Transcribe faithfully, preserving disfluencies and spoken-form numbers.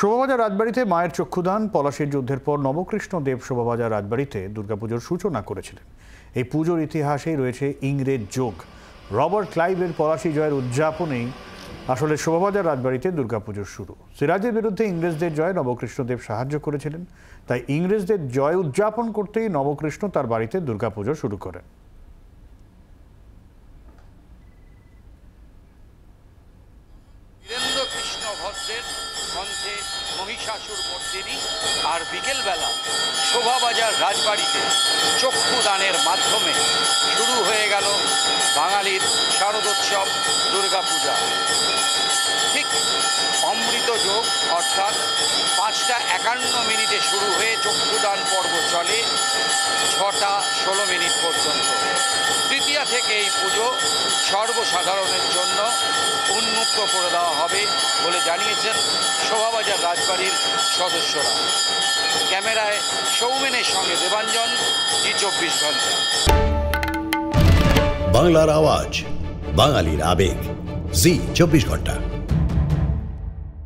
শোভাবাজার রাজবাড়িতে মায়ের চক্ষুদান। পলাশীর যুদ্ধের পর নবকৃষ্ণ দেব শোভাবাজার রাজবাড়িতে দুর্গাপুজোর সূচনা করেছিলেন। এই পুজোর ইতিহাসেই রয়েছে ইংরেজ যোগ। রবার্ট ক্লাইভের পলাশী জয়ের উদযাপনেই আসলে শোভাবাজার রাজবাড়িতে দুর্গাপুজোর শুরু। সিরাজের বিরুদ্ধে ইংরেজদের জয় নবকৃষ্ণ দেব সাহায্য করেছিলেন, তাই ইংরেজদের জয় উদযাপন করতেই নবকৃষ্ণ তার বাড়িতে দুর্গাপুজো শুরু করেন। কণ্ঠে মহিষাসুর মর্দিনী আর বিকেলবেলা শোভাবাজার রাজবাড়িতে চক্ষুদানের মাধ্যমে শুরু হয়ে গেল বাঙালির শারদোৎসব দুর্গাপূজা। ঠিক অমৃত যোগ অর্থাৎ পাঁচটা একান্ন মিনিটে শুরু হয়ে চক্ষুদান পর্ব চলে ছটা ষোলো মিনিট পর্যন্ত। তৃতীয়া থেকে এই পুজো সর্বসাধারণের জন্য উন্মুক্ত করে দেওয়া হবে বলে জানিয়েছেন শোভাবাজার রাজবাড়ির সদস্যরা। ক্যামেরায় সৌমেনের সঙ্গে দেবাঞ্জন, জি চব্বিশ ঘন্টা। বাংলার আওয়াজ, বাঙালির আবেগ, জি চব্বিশ ঘন্টা।